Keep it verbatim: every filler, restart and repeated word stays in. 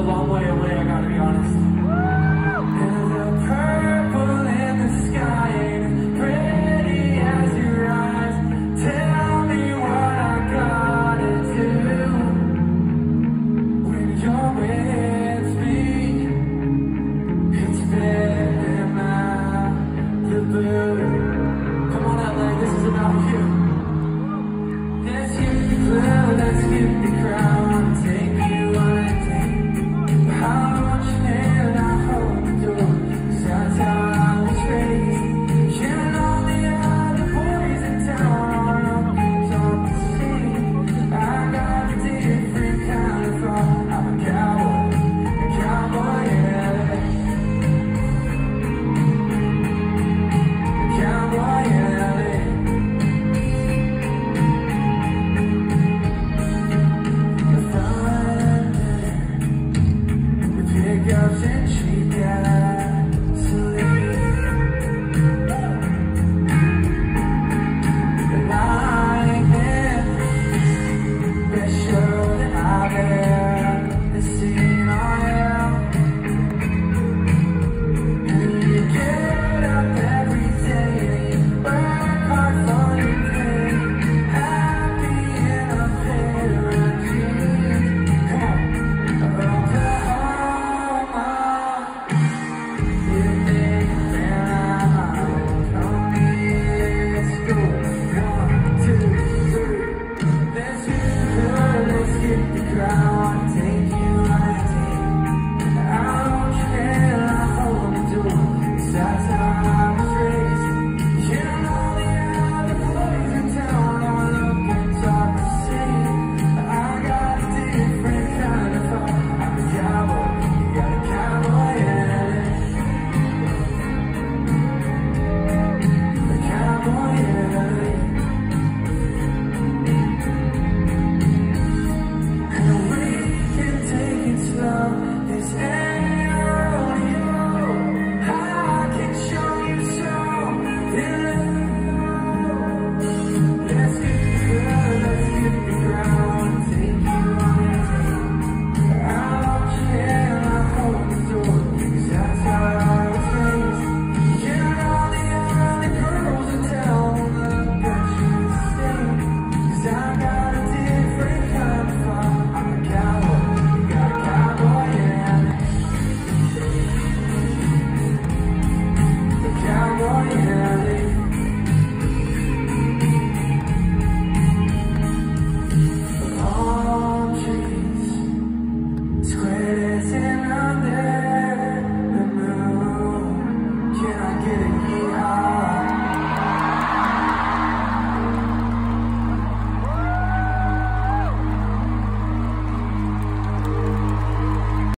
long way away, I gotta be honest. There's a purple in the sky, ain't as pretty as your eyes. Tell me what I gotta do when you're with me. It's been out the blue. Come on, L A, this is about you. Let's hit the club, let's hit the crowd, take you on a date. How much can I hold the door? 'Cause that's how I was raised. You know the other boys in town are up on the scene. I got a different kind of thought. I'm a cowboy, a cowboy, yeah. A cowboy, yeah. The thunder, the pickups and